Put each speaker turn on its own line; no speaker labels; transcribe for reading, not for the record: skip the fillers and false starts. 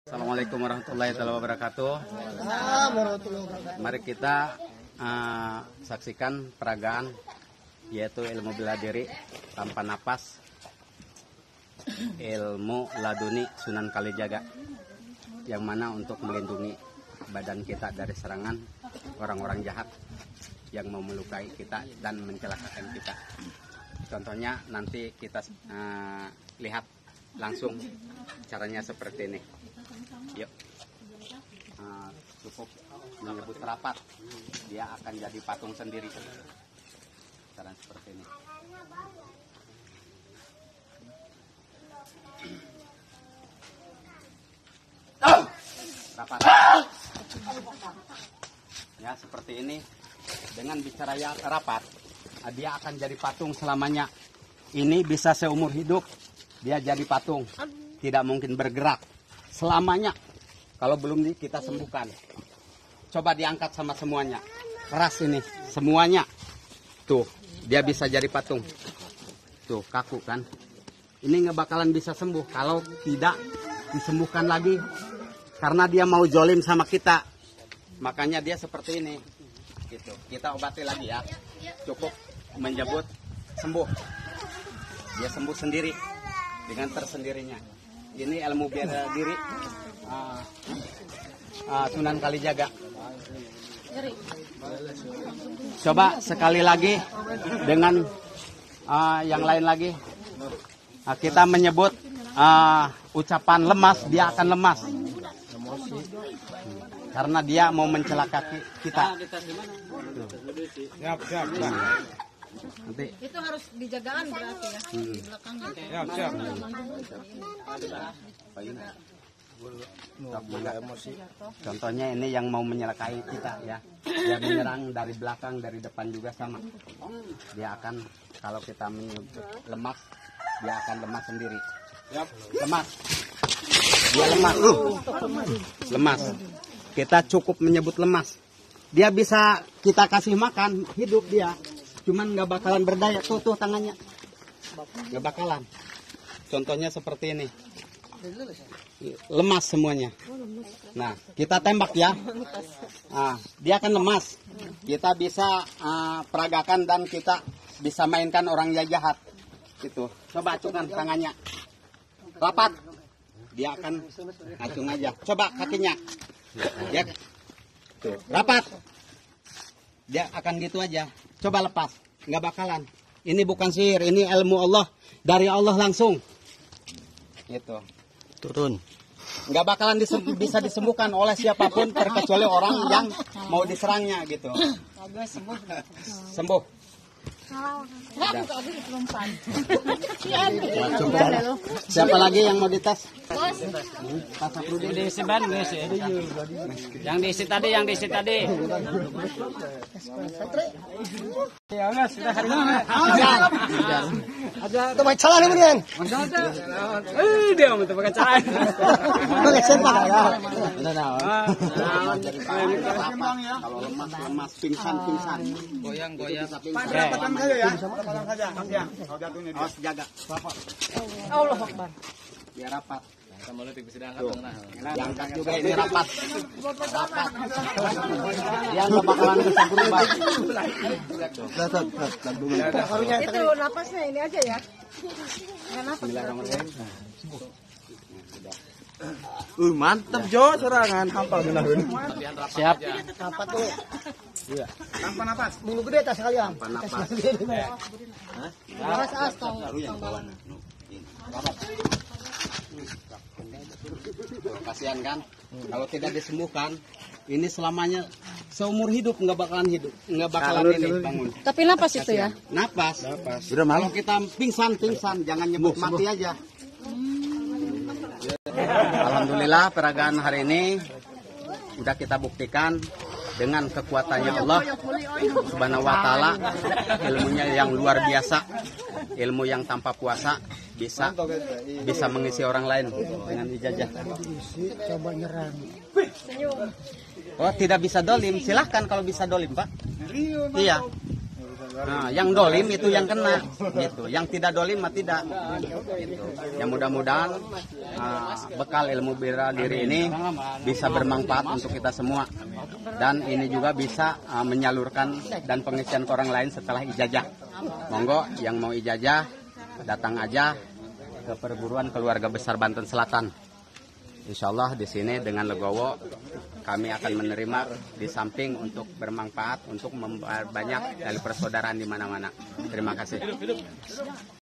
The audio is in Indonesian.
Assalamualaikum warahmatullahi wabarakatuh. Mari kita saksikan peragaan yaitu ilmu bela diri tanpa napas, ilmu laduni Sunan Kalijaga, yang mana untuk melindungi badan kita dari serangan orang-orang jahat yang mau melukai kita dan mencelakakan kita. Contohnya nanti kita lihat langsung caranya seperti ini. Yuk, cukup menyebut rapat, dia akan jadi patung sendiri. Cara seperti ini. Rapat. Ya, seperti ini. Dengan bicara ya rapat, dia akan jadi patung selamanya. Ini bisa seumur hidup dia jadi patung, tidak mungkin bergerak selamanya kalau belum kita sembuhkan. Coba diangkat sama semuanya, keras ini semuanya. Tuh, dia bisa jadi patung. Tuh, kaku kan. Ini nggak bakalan bisa sembuh kalau tidak disembuhkan lagi, karena dia mau jolim sama kita. Makanya dia seperti ini. Gitu. Kita obati lagi ya. Cukup menyebut sembuh. Dia sembuh sendiri dengan tersendirinya. Ini ilmu bela diri Sunan Kalijaga. Coba sekali lagi dengan yang lain lagi. Kita menyebut ucapan lemas, dia akan lemas. Karena dia mau mencelakai kita. Siap. Nanti. Itu harus dijagaan berarti ya. Di belakangnya. Siap. Contohnya ini yang mau menyelakai kita ya. Dia menyerang dari belakang, dari depan juga sama. Dia akan, kalau kita menyebut lemas, dia akan lemas sendiri. Lemas. Dia lemas. Lemas. Kita cukup menyebut lemas. Dia bisa kita kasih makan, hidup dia. Cuman nggak bakalan berdaya. Tuh tangannya. Nggak bakalan. Contohnya seperti ini. Lemas semuanya. Nah, kita tembak ya. Nah, dia akan lemas. Kita bisa peragakan dan kita bisa mainkan orang yang jahat. Gitu. Coba acungkan tangannya. Rapat. Dia akan acung aja. Coba kakinya. Ya. Tuh, rapat. Dia akan gitu aja. Coba lepas. Nggak bakalan. Ini bukan sihir. Ini ilmu Allah. Dari Allah langsung. Gitu. Turun. Nggak bakalan bisa disembuhkan oleh siapapun terkecuali orang yang mau diserangnya gitu. Sembuh. Siapa lagi yang mau dites?
Diisi ban guys ya. Yang diisi tadi. Ya enggak sudah hari ini. Ada pakai calan ini kan? Dia mau pakai calan. Pakai sempak ya.
Kalau lemas pingsan.
Goyang.
Dapatkan saja ya. Dapatkan saja. Kalau jatuhnya dia. Awas jaga.
Allah Akbar.
Ya rapat.
Yang
angkat juga ini rapat. Dia nggak bakalan bisa berubah.
Itu napasnya ini aja ya.
Mantap Jo, serangan hampal benar.
Siap.
Apa tuh?
Iya. Tanpa napas.
Bulu gede tas sekalian.
Tanpa napas.
As tahu.
Kasihan kan? Kalau tidak disembuhkan, ini selamanya seumur hidup nggak bakalan ini bangun.
Tapi napas itu ya?
Napas. Sudah malu. Kalau kita pingsan, jangan nyebut mati aja. Alhamdulillah peragaan hari ini sudah kita buktikan dengan kekuatannya Allah Subhanahu wa taala, ilmunya yang luar biasa, ilmu yang tanpa puasa bisa mengisi orang lain dengan ijazah.
Coba nyerang.
Oh, tidak bisa dolim, silahkan kalau bisa dolim, Pak. Iya. Nah, yang dolim itu yang kena, gitu. Yang tidak dolim mah tidak. Gitu. Ya mudah-mudahan bekal ilmu bela diri ini bisa bermanfaat untuk kita semua. Dan ini juga bisa menyalurkan dan pengisian ke orang lain setelah ijazah. Monggo yang mau ijazah datang aja ke perguruan keluarga besar Banten Selatan. Insya Allah di sini dengan legowo kami akan menerima di samping untuk bermanfaat untuk memperbanyak dari persaudaraan di mana-mana. Terima kasih.